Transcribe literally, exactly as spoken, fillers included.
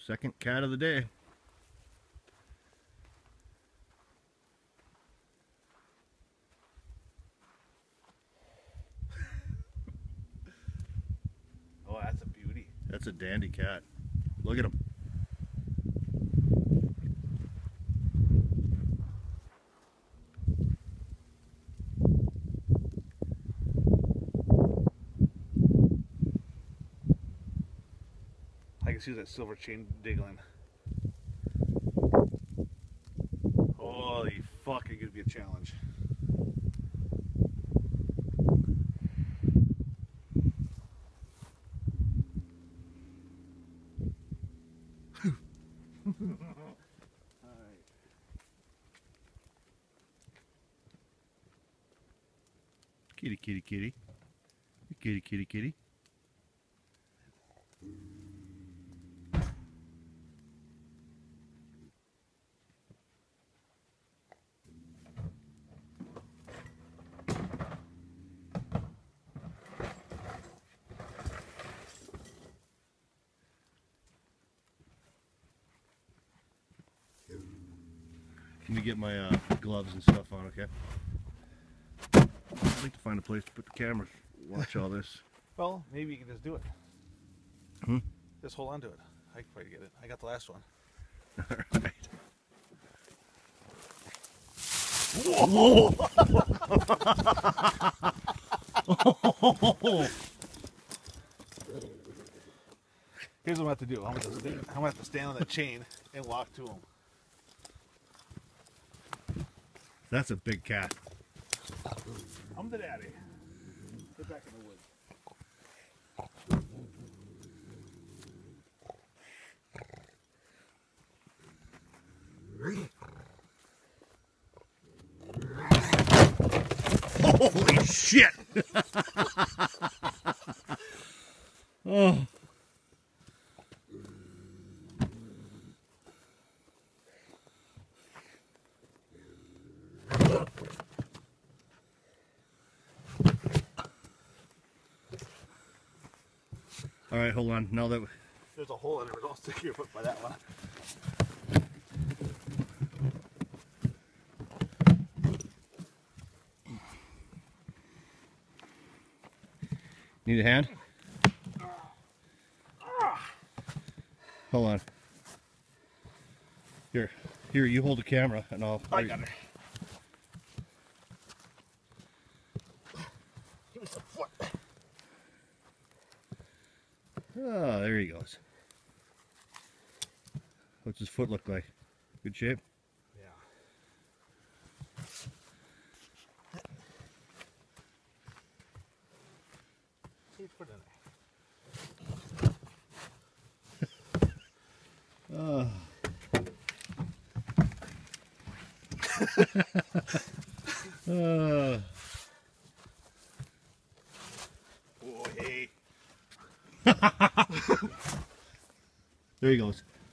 Second cat of the day. Oh, that's a beauty. That's a dandy cat. Look at him. I can see that silver chain diggling. Holy fuck, it could be a challenge. Alright. Kitty, kitty, kitty. Kitty, kitty, kitty. Can you get my uh, gloves and stuff on, okay? I'd like to find a place to put the cameras, watch all this. Well, maybe you can just do it. Hmm? Just hold on to it. I can probably get it. I got the last one. Alright. Whoa! Here's what I'm going to have to do. I'm going to, stand, I'm going to have to stand on that chain and walk to him. That's a big cat. I'm the daddy. Get back in the woods. Holy shit! Oh. All right, hold on. Now that we... There's a hole in it, I'll stick your foot by that one. Need a hand? Hold on. Here, here. You hold the camera, and I'll. I got it. Give me some foot. Ah, there he goes. What's his foot look like? Good shape? Yeah. He's put in there. Oh. uh. Oh, hey. There he goes.